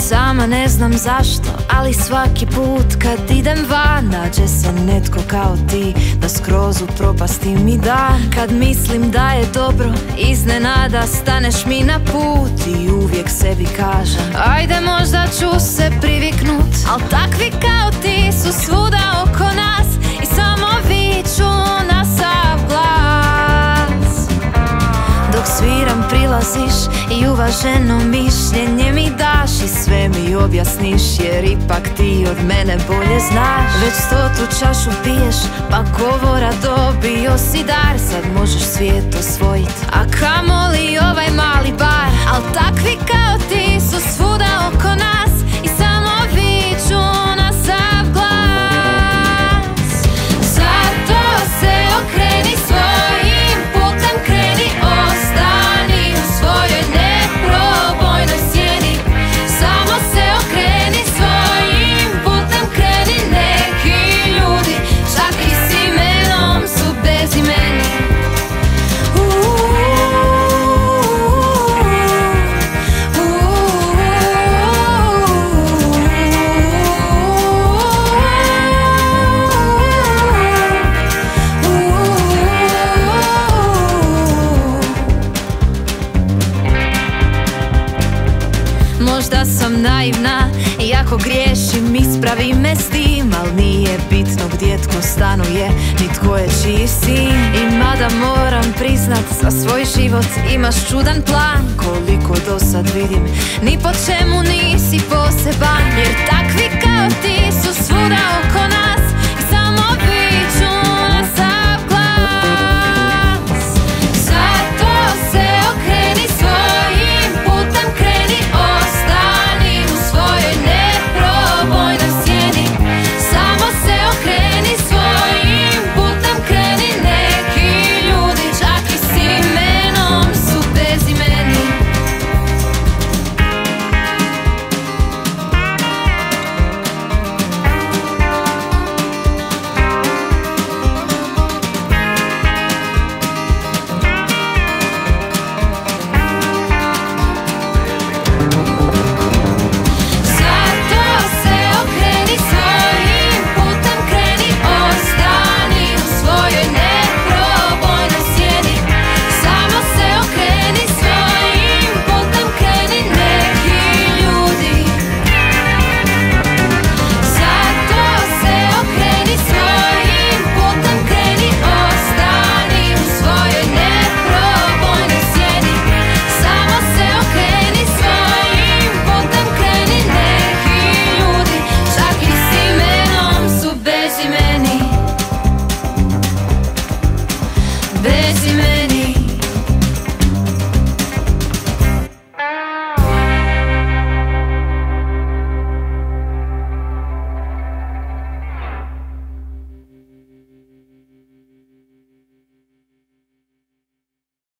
sama ne znam zašto, ali svaki put kad idem van nađe se netko kao ti, da skroz u propasti mi dan. Kad mislim da je dobro, iznenada staneš mi na put i uvijek sebi kažem, ajde možda ću se priviknut. Al takvi kao ti su svuda oko nas i samo viču na sav glas. Dok sviram prilaziš i uvaženo mišljenje mi daš i sve mi objasniš, jer ipak ti od mene bolje znaš. Već 100. čašu piješ, pa govora dobio si dar. Sad možeš svijet osvojit, a kamoli ovaj mali bar. Al takvi kao ti su svuda oko nas i samo viču na sav glas. Zato se okreni svojim putem, kreni, ostani u svojoj neprobojnoj sjeni. Samo se okreni svojim putem, kreni, neki ljudi čak i s imenom su bezimeni. Možda sam naivna i ako griješim ispravi me s tim, al nije bitno gdje tko stanuje ni tko je čiji sin. I mada moram priznat, za svoj život imaš čudan plan. Koliko do sad vidim, ni po čemu nisi poseban.